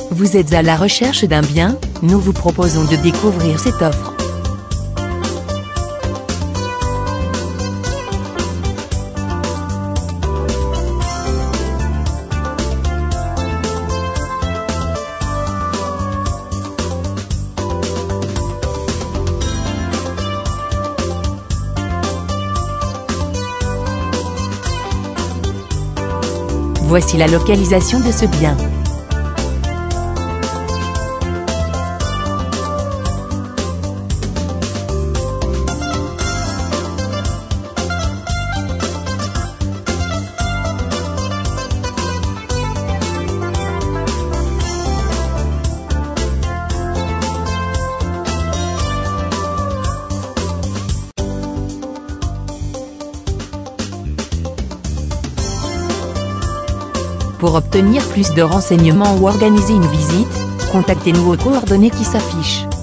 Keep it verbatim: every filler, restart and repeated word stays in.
Vous êtes à la recherche d'un bien? Nous vous proposons de découvrir cette offre. Voici la localisation de ce bien. Pour obtenir plus de renseignements ou organiser une visite, contactez-nous aux coordonnées qui s'affichent.